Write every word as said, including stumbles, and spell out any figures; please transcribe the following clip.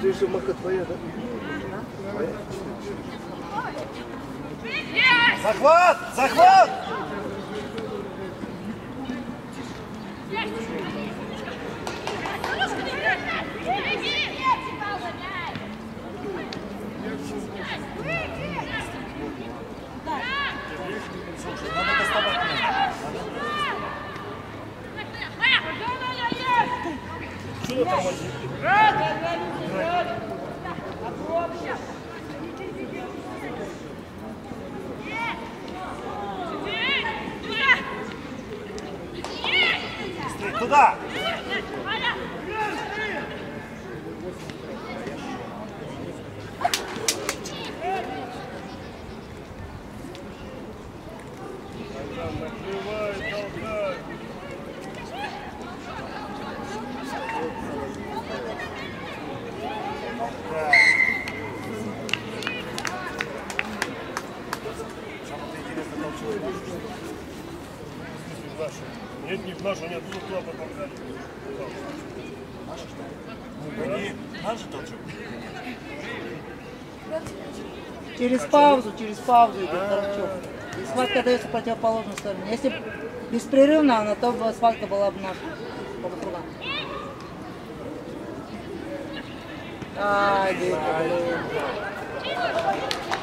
Здесь же мака твоя, да? Захват! Захват! Надо доставать. Что там может? Туда! Нет, не в нашу, нет, тут туда попадали. Наши что ли? Они наши тот же. Через паузу, через паузу идет торчок. И схватка дается в противоположную сторону. Если беспрерывно она, то бы схватка была бы наша. Ай, блин.